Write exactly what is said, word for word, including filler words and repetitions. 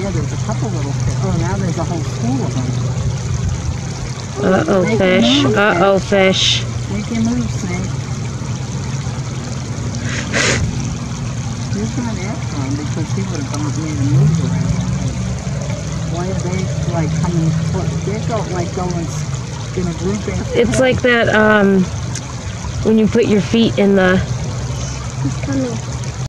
yeah, there's a couple little fish. Oh, now there's a whole school of them. Uh-oh, Make fish. move, Uh-oh, fish. Make your move, snake. He's not after him because he would have gone made a move around. Why are they, like, coming close? They're go, like, going in a group after It's him. like that, um, when you put your feet in the... He's coming.